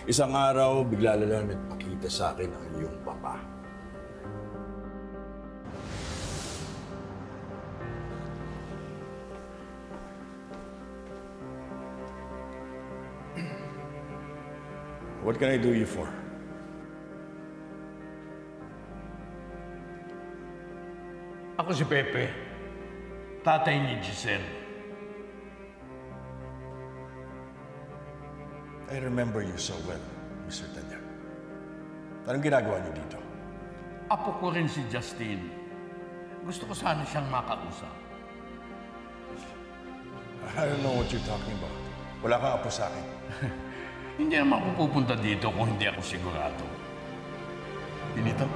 Isang araw, bigla na lang nagpakita sa akin ang iyong papa. What can I do you for? Ako si Pepe, tatay ni Giselle. I remember you so well, Mr. Tanyag. Anong ginagawa niyo dito? Apo ko rin si Justine. Gusto ko sana siyang makausap. I don't know what you're talking about. Wala kang apo sa akin. Hindi naman ako pupunta dito kung hindi ako sigurado. Pinito?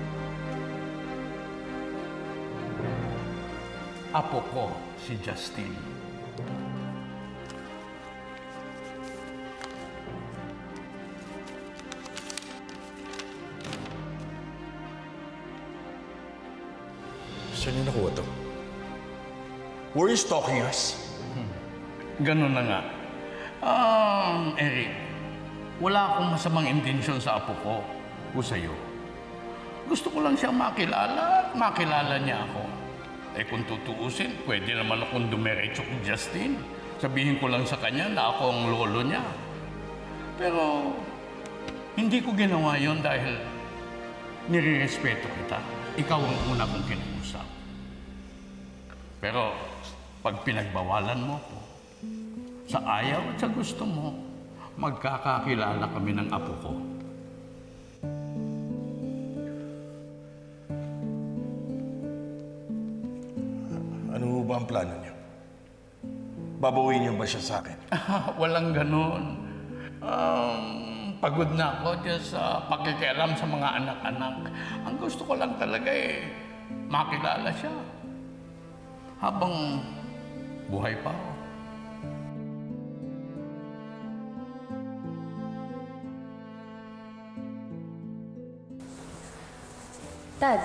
Apo ko si Justine. Saan niyo nakuha to? Were you stalking us? Ganun na nga. Eric, wala akong masamang intensyon sa apo ko o sa'yo. Gusto ko lang siyang makilala at makilala niya ako. Eh kung tutuusin, pwede naman akong dumiretso kay Justine. Sabihin ko lang sa kanya na ako ang lolo niya. Pero hindi ko ginawa yon dahil nire-respeto kita. Ikaw ang una kong kinausap. Pero pag pinagbawalan mo ko, sa ayaw at sa gusto mo, magkakakilala kami ng apo ko. Ano ba ang plano niyo? Babawiin niyo ba siya sa akin? Walang ganun. Pagod na ako dyan sa pakikialam sa mga anak-anak. Ang gusto ko lang talaga makilala siya. Habang buhay pa ako. Dad,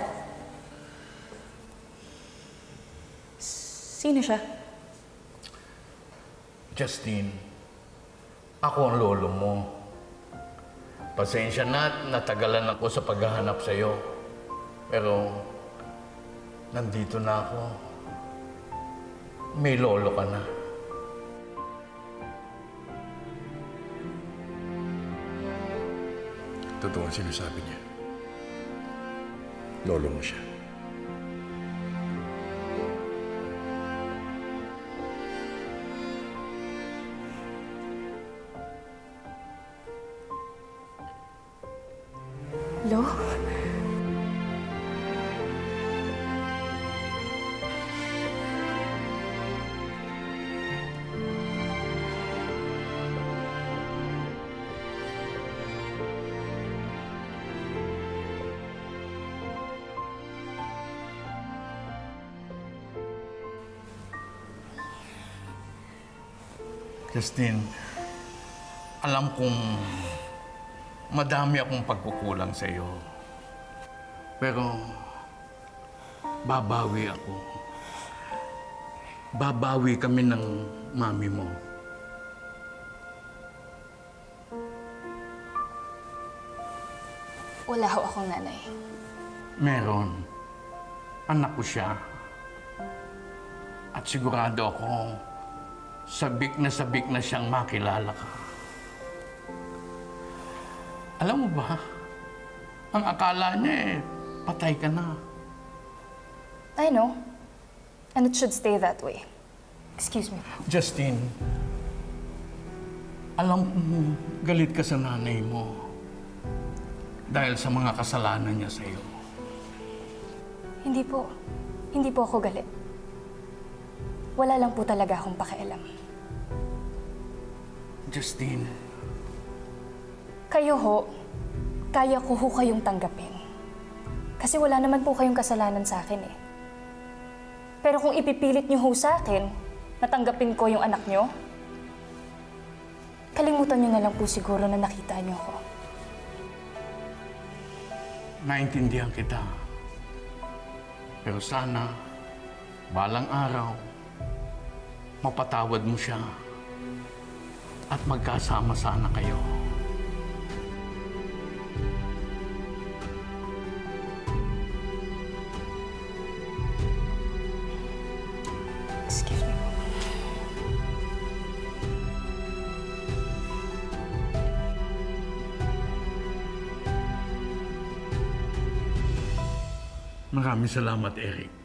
sino siya? Justine, ako ang lolo mo. Pasensya na at natagalan ako sa paghahanap sa'yo. Pero, nandito na ako. May lolo ka na. Totoo ang sinasabi niya. Lolo mo siya. Lo? Justine, alam kong madami akong pagkukulang sa iyo. Pero babawi ako. Babawi kami ng mami mo. Wala ho akong nanay. Meron. Anak ko siya. At sigurado ako, sabik na siyang makilala ka. Alam mo ba, ang akala niya patay ka na. I know. And it should stay that way. Excuse me. Justine, alam kong galit ka sa nanay mo dahil sa mga kasalanan niya sa'yo. Hindi po. Hindi po ako galit. Wala lang po talaga akong pakialam. Justine. Kayo ho, kaya ko ho kayong tanggapin. Kasi wala naman po kayong kasalanan sa akin eh. Pero kung ipipilit niyo ho sa akin, natanggapin ko yung anak niyo, kalimutan niyo na lang po siguro na nakita niyo ko. Naintindihan kita. Pero sana, balang araw, mapatawad mo siya at magkasama sana kayo. Maraming salamat, Eric.